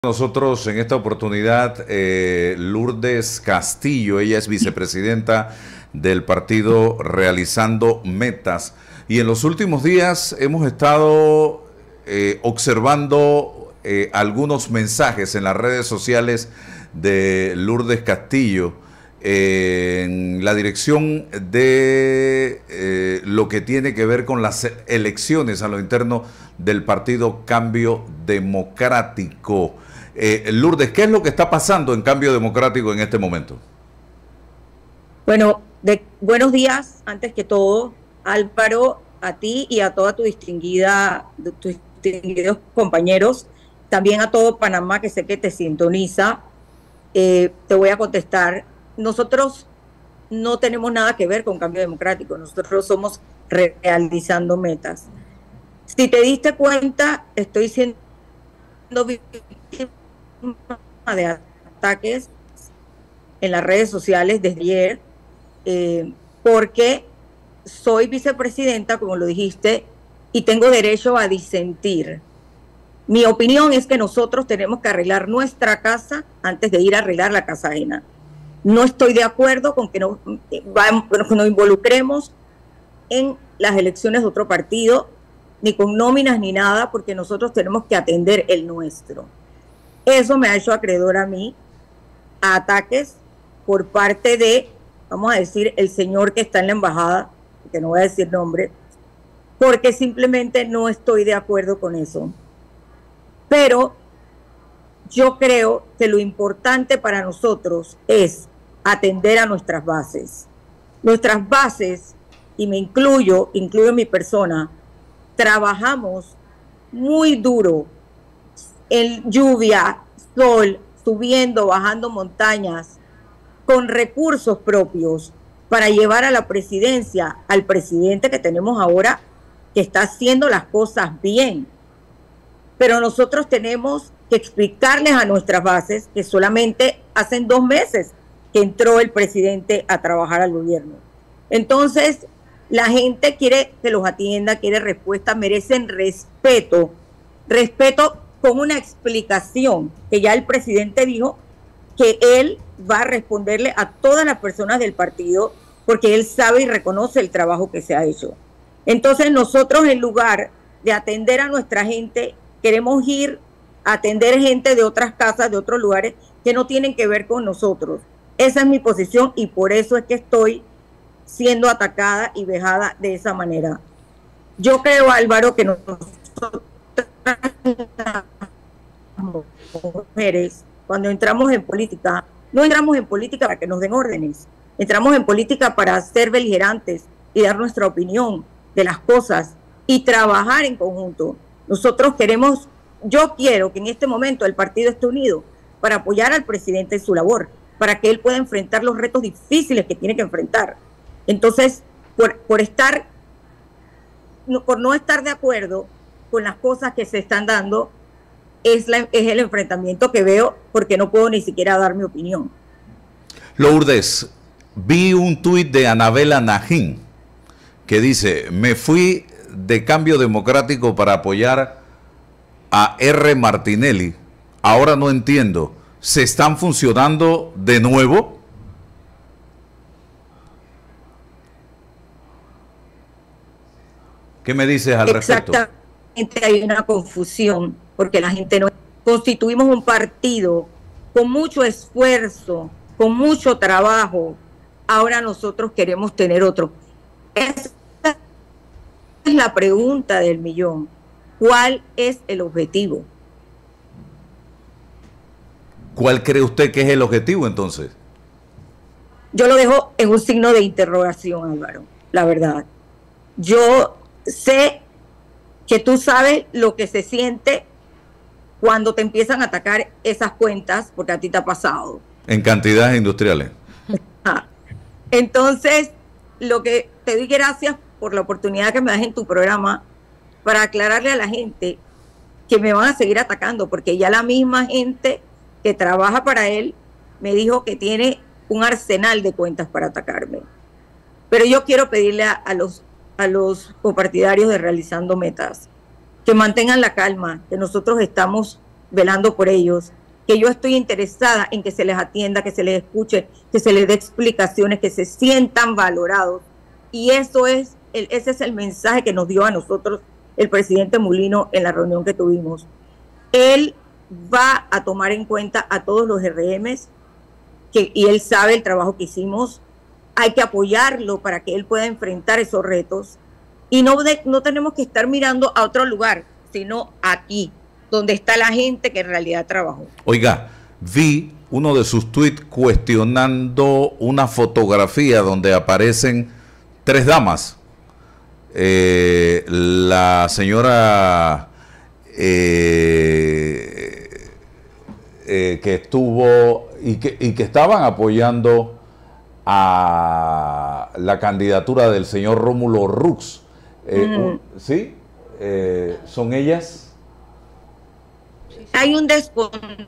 Nosotros en esta oportunidad Lourdes Castillo, ella es vicepresidenta del partido Realizando Metas, y en los últimos días hemos estado observando algunos mensajes en las redes sociales de Lourdes Castillo en la dirección de lo que tiene que ver con las elecciones a lo interno del partido Cambio Democrático. Lourdes, ¿qué es lo que está pasando en Cambio Democrático en este momento? Bueno, buenos días, antes que todo, Álvaro, a ti y a toda tus distinguidos compañeros, también a todo Panamá, que sé que te sintoniza. Te voy a contestar. Nosotros no tenemos nada que ver con Cambio Democrático, nosotros somos Realizando Metas. Si te diste cuenta, estoy siendo víctima de ataques en las redes sociales desde ayer, porque soy vicepresidenta, como lo dijiste, y tengo derecho a disentir. Mi opinión es que nosotros tenemos que arreglar nuestra casa antes de ir a arreglar la casa ajena. No estoy de acuerdo con que nos involucremos en las elecciones de otro partido, ni con nóminas ni nada, porque nosotros tenemos que atender el nuestro. Eso me ha hecho acreedor a mí a ataques por parte de, vamos a decir, el señor que está en la embajada, que no voy a decir nombre, porque simplemente no estoy de acuerdo con eso. Pero yo creo que lo importante para nosotros es atender a nuestras bases. Nuestras bases, y me incluyo mi persona, trabajamos muy duro en lluvia, sol, subiendo, bajando montañas, con recursos propios para llevar a la presidencia al presidente que tenemos ahora, que está haciendo las cosas bien. Pero nosotros tenemos que explicarles a nuestras bases que solamente hacen 2 meses que entró el presidente a trabajar al gobierno. Entonces, la gente quiere que los atienda, quiere respuesta, merecen respeto con una explicación, que ya el presidente dijo que él va a responderle a todas las personas del partido, porque él sabe y reconoce el trabajo que se ha hecho. Entonces nosotros, en lugar de atender a nuestra gente, queremos ir a atender gente de otras casas, de otros lugares que no tienen que ver con nosotros. Esa es mi posición y por eso es que estoy siendo atacada y vejada de esa manera. Yo creo, Álvaro, que nosotros, mujeres, cuando entramos en política, no entramos en política para que nos den órdenes, entramos en política para ser beligerantes y dar nuestra opinión de las cosas y trabajar en conjunto. Nosotros queremos, yo quiero que en este momento el partido esté unido para apoyar al presidente en su labor, para que él pueda enfrentar los retos difíciles que tiene que enfrentar. Entonces, por no estar de acuerdo con las cosas que se están dando, es el enfrentamiento que veo, porque no puedo ni siquiera dar mi opinión. Lourdes, vi un tuit de Anabela Najín que dice: me fui de Cambio Democrático para apoyar a R. Martinelli. Ahora no entiendo, ¿se están funcionando de nuevo? ¿Qué me dices al respecto? Exactamente, hay una confusión, porque la gente no... Constituimos un partido con mucho esfuerzo, con mucho trabajo. Ahora nosotros queremos tener otro. Esa es la pregunta del millón. ¿Cuál es el objetivo? ¿Cuál cree usted que es el objetivo entonces? Yo lo dejo en un signo de interrogación, Álvaro, la verdad. Yo sé que tú sabes lo que se siente cuando te empiezan a atacar esas cuentas, porque a ti te ha pasado. En cantidades industriales. Entonces, lo que te doy gracias por la oportunidad que me das en tu programa para aclararle a la gente que me van a seguir atacando, porque ya la misma gente que trabaja para él me dijo que tiene un arsenal de cuentas para atacarme. Pero yo quiero pedirle a los copartidarios de Realizando Metas que mantengan la calma, que nosotros estamos velando por ellos, que yo estoy interesada en que se les atienda, que se les escuche, que se les dé explicaciones, que se sientan valorados. Y ese es el mensaje que nos dio a nosotros el presidente Mulino en la reunión que tuvimos. Él va a tomar en cuenta a todos los RMs y él sabe el trabajo que hicimos. Hay que apoyarlo para que él pueda enfrentar esos retos. Y no tenemos que estar mirando a otro lugar, sino aquí, donde está la gente que en realidad trabajó. Oiga, vi uno de sus tweets cuestionando una fotografía donde aparecen 3 damas. La señora que estuvo y que estaban apoyando a la candidatura del señor Rómulo Rux. ¿Sí? ¿Son ellas? Hay un descontento.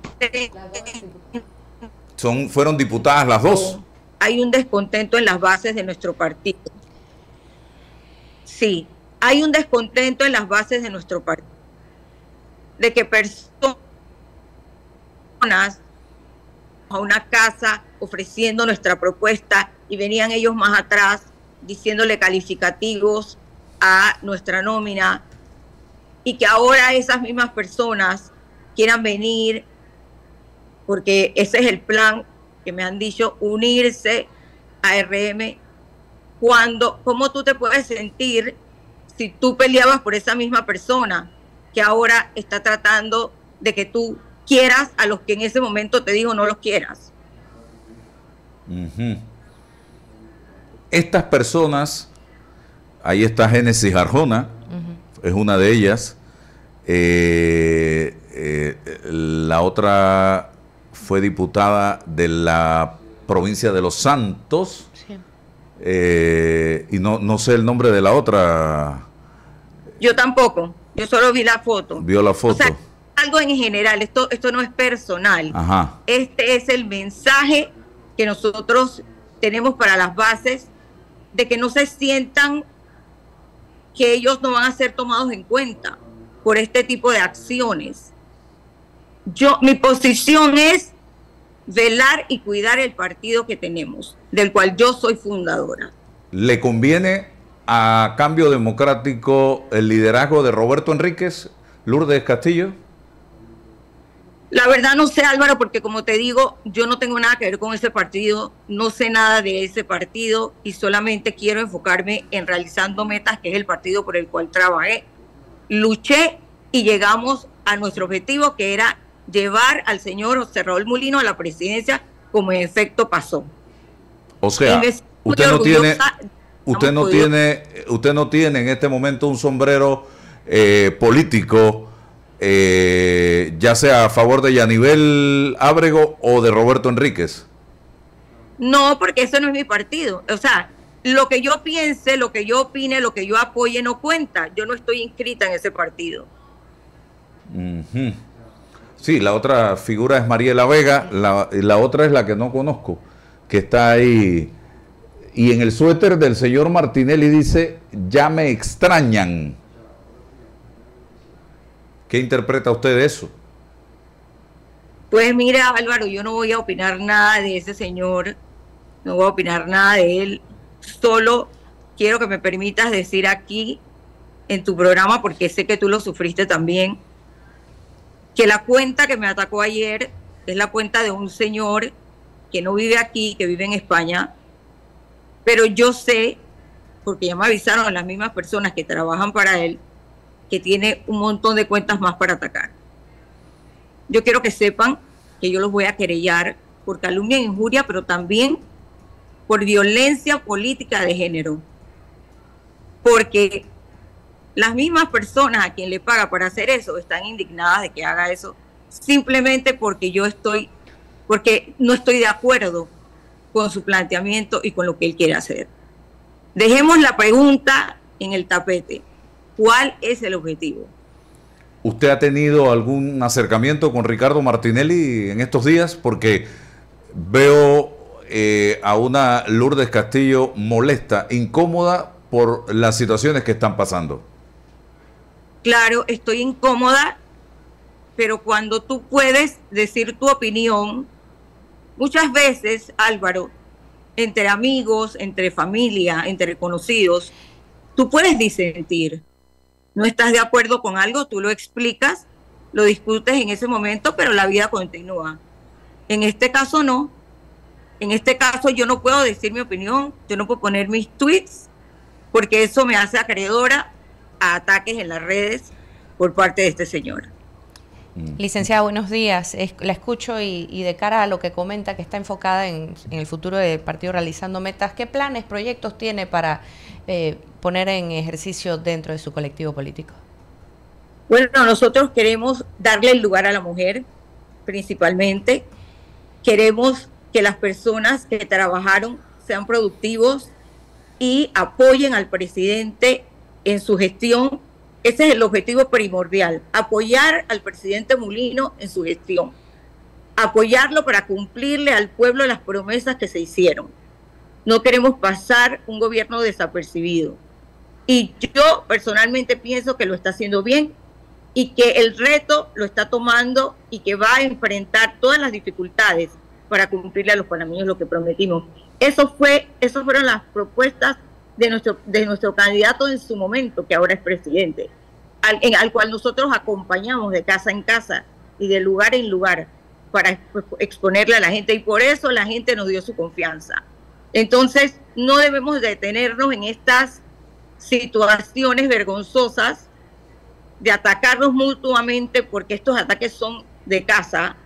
Fueron diputadas las dos. Hay un descontento en las bases de nuestro partido. Sí, hay un descontento en las bases de nuestro partido. De que personas a una casa ofreciendo nuestra propuesta y venían ellos más atrás diciéndole calificativos a nuestra nómina, y que ahora esas mismas personas quieran venir, porque ese es el plan que me han dicho, unirse a RM. ¿Cómo tú te puedes sentir si tú peleabas por esa misma persona que ahora está tratando de que tú quieras a los que en ese momento te dijo no los quieras? Estas personas, ahí está Génesis Arjona, es una de ellas. La otra fue diputada de la provincia de Los Santos. Sí. Y no sé el nombre de la otra. Yo tampoco, yo solo vi la foto. Vio la foto. O sea, algo en general, esto no es personal. Ajá. Este es el mensaje que nosotros tenemos para las bases, de que no se sientan que ellos no van a ser tomados en cuenta por este tipo de acciones. Mi posición es velar y cuidar el partido que tenemos, del cual yo soy fundadora. ¿Le conviene a Cambio Democrático el liderazgo de Roberto Enríquez, Lourdes Castillo? La verdad no sé, Álvaro, porque como te digo, yo no tengo nada que ver con ese partido, no sé nada de ese partido y solamente quiero enfocarme en realizando metas, que es el partido por el cual trabajé, luché y llegamos a nuestro objetivo, que era llevar al señor José Raúl Mulino a la presidencia, como en efecto pasó. O sea, usted no tiene en este momento un sombrero político, ya sea a favor de Yanivel Ábrego o de Roberto Enríquez. No, porque eso no es mi partido. O sea, lo que yo piense, lo que yo opine, lo que yo apoye no cuenta. Yo no estoy inscrita en ese partido. Sí, la otra figura es Mariela Vega, la otra es la que no conozco, que está ahí. Y en el suéter del señor Martinelli dice, ya me extrañan. ¿Qué interpreta usted de eso? Pues mira, Álvaro, yo no voy a opinar nada de ese señor, no voy a opinar nada de él, solo quiero que me permitas decir aquí en tu programa, porque sé que tú lo sufriste también, que la cuenta que me atacó ayer es la cuenta de un señor que no vive aquí, que vive en España, pero yo sé, porque ya me avisaron las mismas personas que trabajan para él, que tiene un montón de cuentas más para atacar. Yo quiero que sepan que yo los voy a querellar por calumnia e injuria, pero también por violencia política de género, porque las mismas personas a quien le paga para hacer eso están indignadas de que haga eso, simplemente porque no estoy de acuerdo con su planteamiento y con lo que él quiere hacer. Dejemos la pregunta en el tapete. ¿Cuál es el objetivo? ¿Usted ha tenido algún acercamiento con Ricardo Martinelli en estos días? Porque veo a una Lourdes Castillo molesta, incómoda por las situaciones que están pasando. Claro, estoy incómoda pero cuando tú puedes decir tu opinión, muchas veces, Álvaro, entre amigos, entre familia, entre conocidos, tú puedes disentir. No estás de acuerdo con algo, tú lo explicas, lo discutes en ese momento, pero la vida continúa. En este caso no. En este caso yo no puedo decir mi opinión, yo no puedo poner mis tweets, porque eso me hace acreedora a ataques en las redes por parte de este señor. Licenciada, buenos días. La escucho y de cara a lo que comenta, que está enfocada en el futuro del partido realizando metas, ¿qué planes, proyectos tiene para poner en ejercicio dentro de su colectivo político? Bueno, nosotros queremos darle el lugar a la mujer, principalmente. Queremos que las personas que trabajaron sean productivos y apoyen al presidente en su gestión. Ese es el objetivo primordial, apoyar al presidente Mulino en su gestión, apoyarlo para cumplirle al pueblo las promesas que se hicieron. No queremos pasar un gobierno desapercibido. Y yo personalmente pienso que lo está haciendo bien y que el reto lo está tomando y que va a enfrentar todas las dificultades para cumplirle a los panameños lo que prometimos. Eso fueron las propuestas de nuestro candidato en su momento, que ahora es presidente, al cual nosotros acompañamos de casa en casa y de lugar en lugar para exponerle a la gente, y por eso la gente nos dio su confianza. Entonces, no debemos detenernos en estas situaciones vergonzosas de atacarnos mutuamente, porque estos ataques son de casa.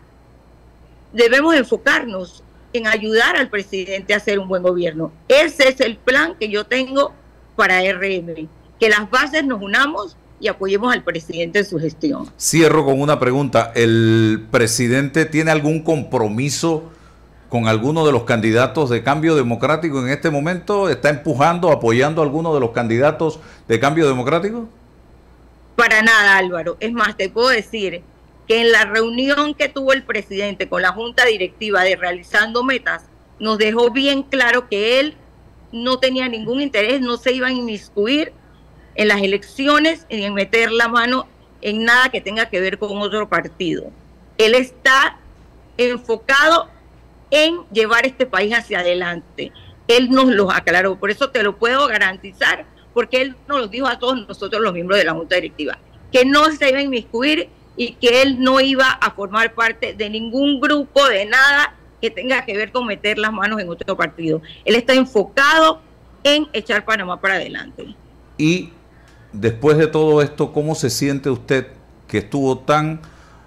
Debemos enfocarnos en ayudar al presidente a hacer un buen gobierno. Ese es el plan que yo tengo para RM, que las bases nos unamos y apoyemos al presidente en su gestión. Cierro con una pregunta. ¿El presidente tiene algún compromiso con alguno de los candidatos de Cambio Democrático en este momento? ¿Está empujando, apoyando a alguno de los candidatos de Cambio Democrático? Para nada, Álvaro. Es más, te puedo decir que en la reunión que tuvo el presidente con la Junta Directiva de Realizando Metas, nos dejó bien claro que él no tenía ningún interés, no se iba a inmiscuir en las elecciones ni en meter la mano en nada que tenga que ver con otro partido. Él está enfocado en llevar este país hacia adelante. Él nos lo aclaró, por eso te lo puedo garantizar, porque él nos lo dijo a todos nosotros los miembros de la Junta Directiva, que no se iba a inmiscuir y que él no iba a formar parte de ningún grupo, de nada que tenga que ver con meter las manos en otro partido. Él está enfocado en echar Panamá para adelante. Y después de todo esto, ¿cómo se siente usted que estuvo tan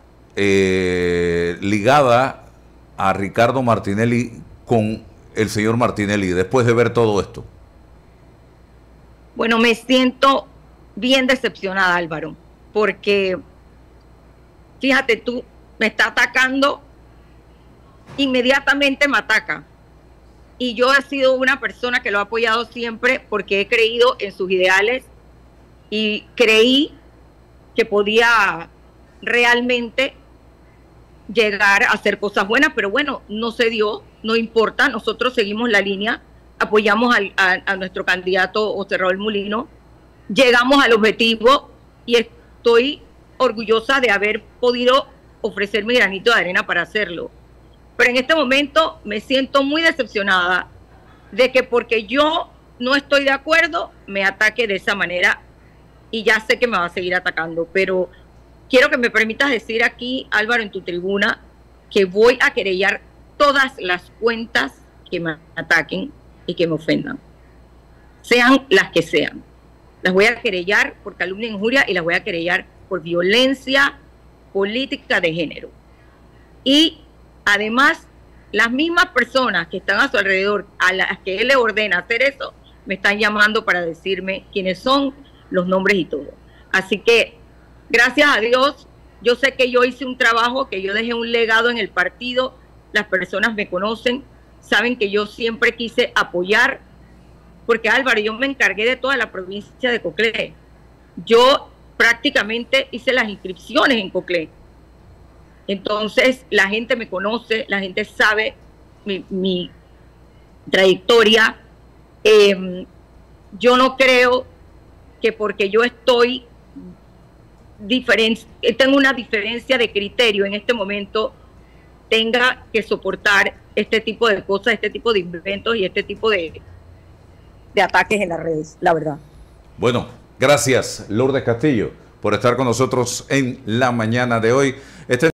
ligada a Ricardo Martinelli con el señor Martinelli después de ver todo esto? Bueno, me siento bien decepcionada, Álvaro, porque fíjate tú, me está atacando, inmediatamente me ataca. Y yo he sido una persona que lo ha apoyado siempre porque he creído en sus ideales y creí que podía realmente llegar a hacer cosas buenas, pero bueno, no se dio, no importa, nosotros seguimos la línea, apoyamos a nuestro candidato José Raúl Mulino, llegamos al objetivo y estoy orgullosa de haber podido ofrecer mi granito de arena para hacerlo. Pero en este momento me siento muy decepcionada de que porque yo no estoy de acuerdo, me ataque de esa manera, y ya sé que me va a seguir atacando, pero quiero que me permitas decir aquí, Álvaro, en tu tribuna, que voy a querellar todas las cuentas que me ataquen y que me ofendan, sean las que sean. Las voy a querellar por calumnia e injuria y las voy a querellar por violencia política de género. Y además, las mismas personas que están a su alrededor, a las que él le ordena hacer eso, me están llamando para decirme quiénes son, los nombres y todo. Así que, gracias a Dios, yo sé que yo hice un trabajo, que yo dejé un legado en el partido, las personas me conocen, saben que yo siempre quise apoyar, porque Álvaro, yo me encargué de toda la provincia de Coclé. Yo prácticamente hice las inscripciones en Coclé. Entonces, la gente me conoce, la gente sabe mi trayectoria. Yo no creo que porque yo estoy tenga una diferencia de criterio en este momento, tenga que soportar este tipo de cosas, este tipo de inventos y este tipo de ataques en las redes, la verdad. Bueno, gracias Lourdes Castillo por estar con nosotros en la mañana de hoy.